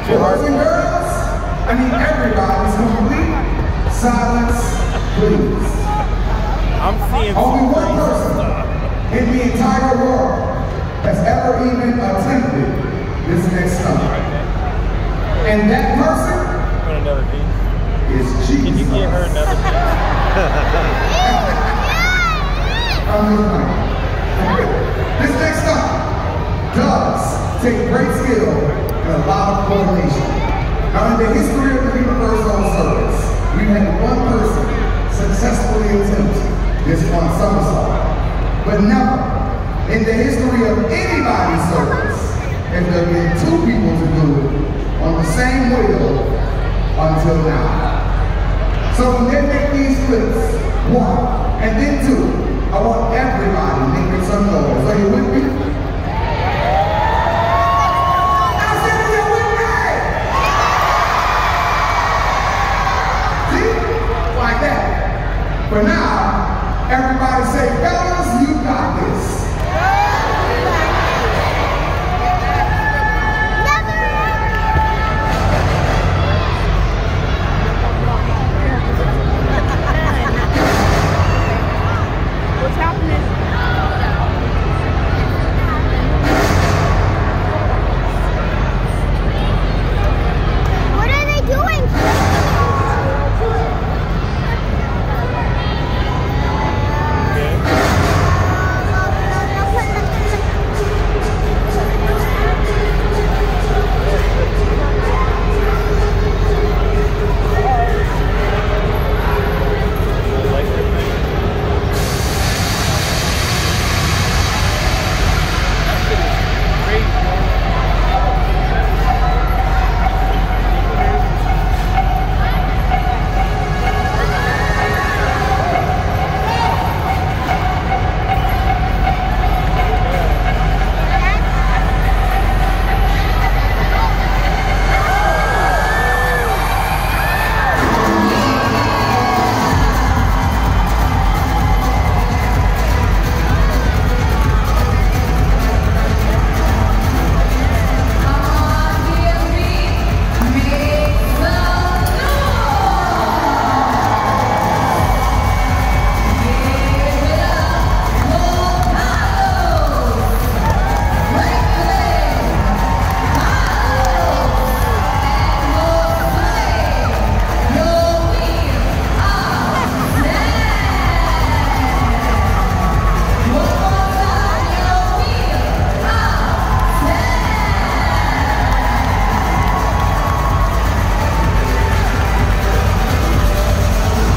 Boys and girls, I need everybody's complete silence, please. I'm seeing only one person in the entire world has ever even attempted this next stunt. And that person another piece. is Jesus. Can you get her another piece? This next stunt does take great skill and a lot of coordination. Now, in the history of the Universal Circus, we've had one person successfully attempt this one somersault. But never in the history of anybody's circus has there been two people to do it on the same wheel until now. So when they make these flips, one, and then two, I want everybody to make